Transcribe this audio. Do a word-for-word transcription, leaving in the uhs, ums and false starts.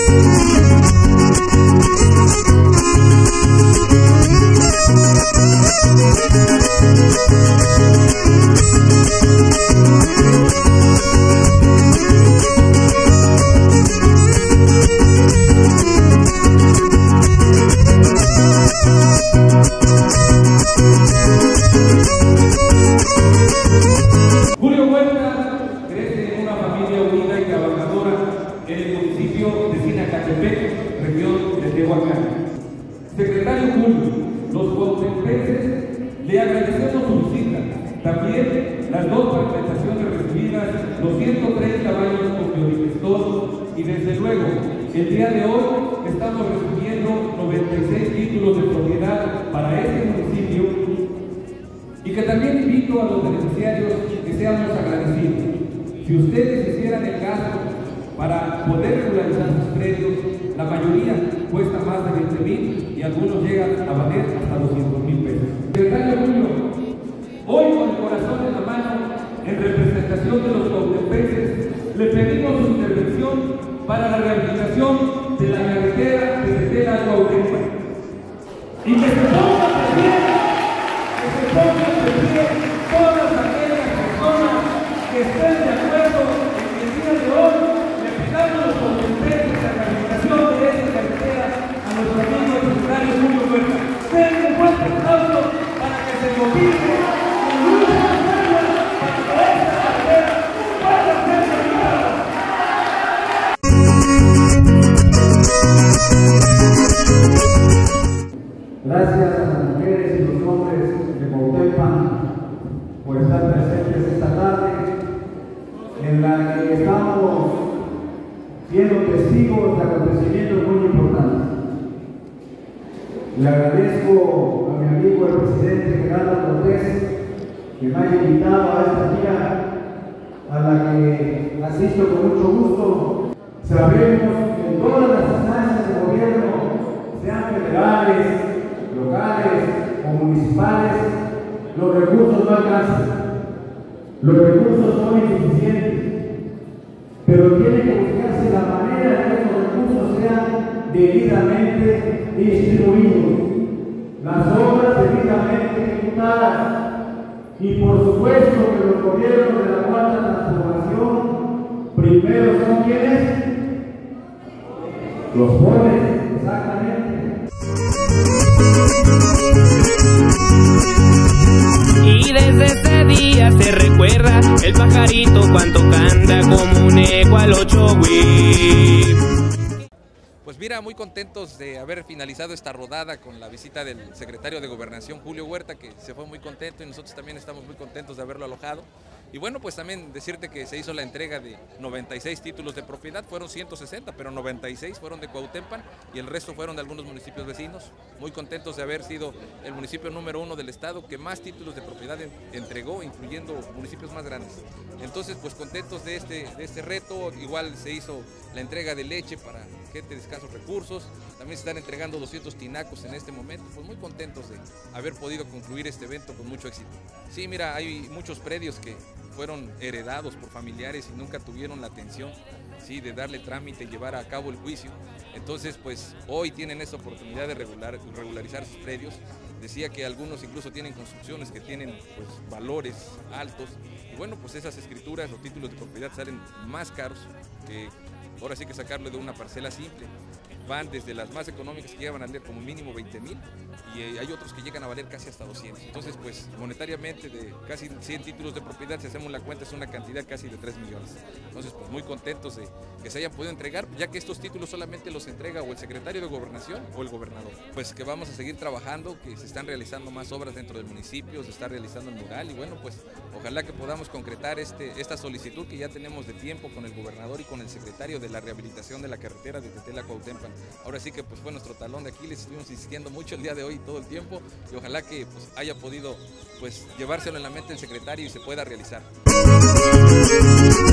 Julio Huerta crece en una familia unida y trabajadora en el municipio de Sinacatepec, región de Tehuacán. Secretario Julio, los cuauhtémocenses le agradecemos su visita, también las dos presentaciones recibidas, los ciento treinta baños con biodigestol y desde luego el día de hoy estamos recibiendo noventa y seis títulos de propiedad para este municipio. Y que también invito a los beneficiarios que seamos agradecidos. Si ustedes hicieran el caso para poder regularizar sus predios, la mayoría cuesta más de veinte mil y algunos llegan a valer hasta doscientos mil pesos. Secretario Julio, hoy con el corazón en la mano, en representación de los cuauhtémocenses, le pedimos su intervención para la rehabilitación de la carretera de Tetela a Cuauhtémoc. Y que se pongan de pie, que se pongan de pie todas aquellas personas que estén de acuerdo en que el día de hoy le pidamos a los cuauhtémocenses la rehabilitación de esta carretera a nuestro amigo el secretario Julio Huerta. Denle un fuerte aplauso para que se motive con luz y fuerza para que esta carretera pueda ser rehabilitada. Gracias a las mujeres y los hombres de Cuauhtémoc por estar presentes esta tarde en la que estamos siendo testigos de acontecimientos muy importantes. Le agradezco a mi amigo el presidente Gerardo Cortés que me haya invitado a esta gira a la que asisto con mucho gusto. Sabemos que en todas las instancias de gobierno, sean federales, locales o municipales, los recursos no alcanzan, los recursos son insuficientes, pero tiene que buscarse la manera de que estos recursos sean debidamente distribuidos, las obras debidamente ejecutadas y por supuesto que los gobiernos de la cuarta transformación primero son quienes, los pobres, exactamente. Y desde ese día se recuerda el pajarito cuando canta como un eco al ocho güey. Pues mira, muy contentos de haber finalizado esta rodada con la visita del secretario de Gobernación, Julio Huerta, que se fue muy contento y nosotros también estamos muy contentos de haberlo alojado. Y bueno, pues también decirte que se hizo la entrega de noventa y seis títulos de propiedad, fueron ciento sesenta, pero noventa y seis fueron de Cuauhtémoc y el resto fueron de algunos municipios vecinos. Muy contentos de haber sido el municipio número uno del estado que más títulos de propiedad entregó, incluyendo municipios más grandes. Entonces, pues contentos de este, de este reto. Igual se hizo la entrega de leche para gente de escasos recursos, también se están entregando doscientos tinacos en este momento. Pues muy contentos de haber podido concluir este evento con mucho éxito. Sí, mira, hay muchos predios que fueron heredados por familiares y nunca tuvieron la atención, sí, de darle trámite y llevar a cabo el juicio. Entonces, pues hoy tienen esa oportunidad de regular, regularizar sus predios. Decía que algunos incluso tienen construcciones que tienen pues valores altos y bueno, pues esas escrituras o títulos de propiedad salen más caros que ahora sí que sacarlo de una parcela simple. Van desde las más económicas que llegan a valer como mínimo veinte mil y hay otros que llegan a valer casi hasta doscientos. Entonces, pues monetariamente de casi cien títulos de propiedad, si hacemos la cuenta, es una cantidad casi de tres millones. Entonces, pues muy contentos de que se hayan podido entregar, ya que estos títulos solamente los entrega o el secretario de Gobernación o el gobernador. Pues que vamos a seguir trabajando, que se están realizando más obras dentro del municipio, se está realizando el mural y bueno, pues ojalá que podamos concretar este, esta solicitud que ya tenemos de tiempo con el gobernador y con el secretario de la rehabilitación de la carretera de Tetela a Cuauhtémoc. Ahora sí que pues fue nuestro talón de Aquiles, estuvimos insistiendo mucho el día de hoy todo el tiempo y ojalá que pues haya podido pues llevárselo en la mente el secretario y se pueda realizar.